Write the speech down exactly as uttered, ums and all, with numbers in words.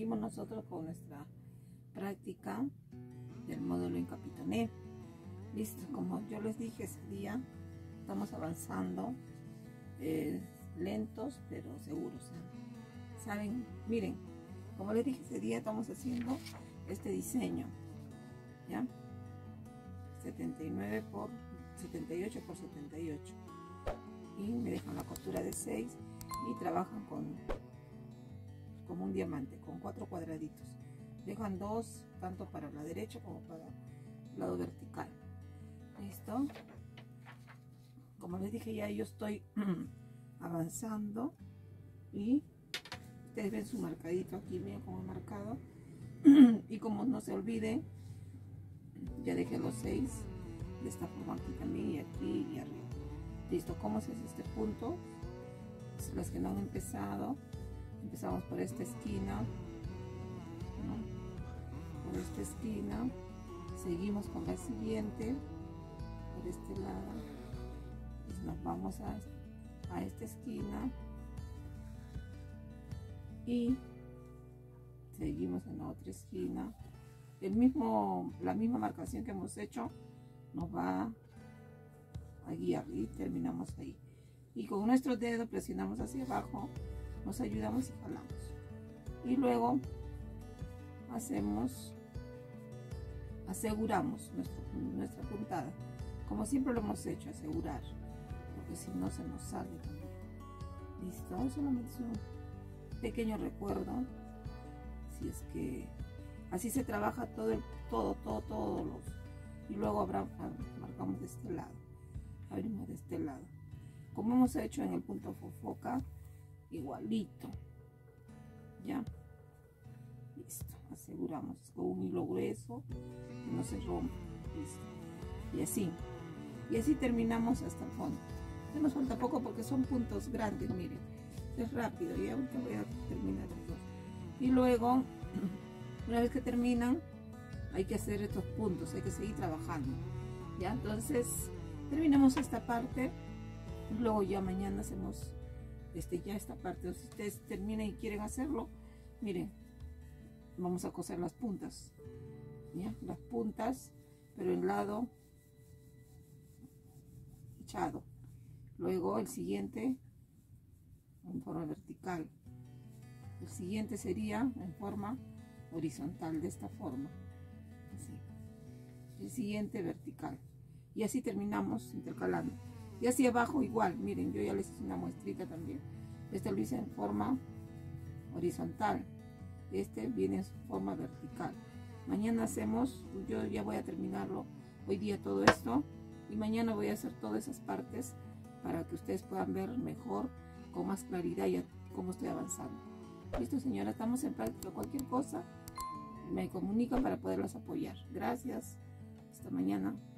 seguimos nosotros con nuestra práctica del módulo en Capitoné. Listo, como yo les dije ese día, estamos avanzando eh, lentos pero seguros, ¿eh? Saben, miren, como les dije ese día, estamos haciendo este diseño, ¿ya? setenta y nueve por setenta y ocho por setenta y ocho, y me dejan la costura de seis y trabajan con como un diamante, con cuatro cuadraditos. Dejan dos, tanto para la derecha como para el lado vertical. Listo. Como les dije, ya yo estoy avanzando, y ustedes ven su marcadito aquí, miren cómo he marcado. Y como no se olviden, ya dejé los seis de esta forma, aquí también, y aquí y arriba. Listo. ¿Cómo se hace este punto? Pues los que no han empezado, empezamos por esta esquina, ¿no? Por esta esquina, seguimos con la siguiente por este lado, pues nos vamos a, a esta esquina y seguimos en la otra esquina. El mismo, la misma marcación que hemos hecho nos va a guiar, y terminamos ahí. Y con nuestros dedos presionamos hacia abajo, nos ayudamos y jalamos. Y luego hacemos, aseguramos nuestro, nuestra puntada. Como siempre lo hemos hecho, asegurar, porque si no se nos sale también. Listo, solamente es un pequeño recuerdo. Si es que así se trabaja todo, el, todo, todo, todos los. Y luego habrá, marcamos de este lado, abrimos de este lado, como hemos hecho en el punto fofoca, igualito. Ya, listo, aseguramos con un hilo grueso que no se rompa. Listo. Y así, y así terminamos hasta el fondo. No nos falta poco porque son puntos grandes, miren, es rápido. Y ahorita voy a terminar los dos. Y luego, una vez que terminan, hay que hacer estos puntos, hay que seguir trabajando. Ya, entonces terminamos esta parte. Luego ya mañana hacemos este, ya esta parte. Si ustedes terminan y quieren hacerlo, miren, vamos a coser las puntas, ¿ya? Las puntas, pero en lado echado. Luego el siguiente en forma vertical. El siguiente sería en forma horizontal, de esta forma. Así. El siguiente vertical. Y así terminamos intercalando. Y así abajo igual, miren, yo ya les hice una muestrita también. Este lo hice en forma horizontal, este viene en forma vertical. Mañana hacemos, yo ya voy a terminarlo hoy día todo esto, y mañana voy a hacer todas esas partes para que ustedes puedan ver mejor, con más claridad, ya cómo estoy avanzando. Listo, señora, estamos en práctica. Cualquier cosa me comunican para poderlas apoyar. Gracias, hasta mañana.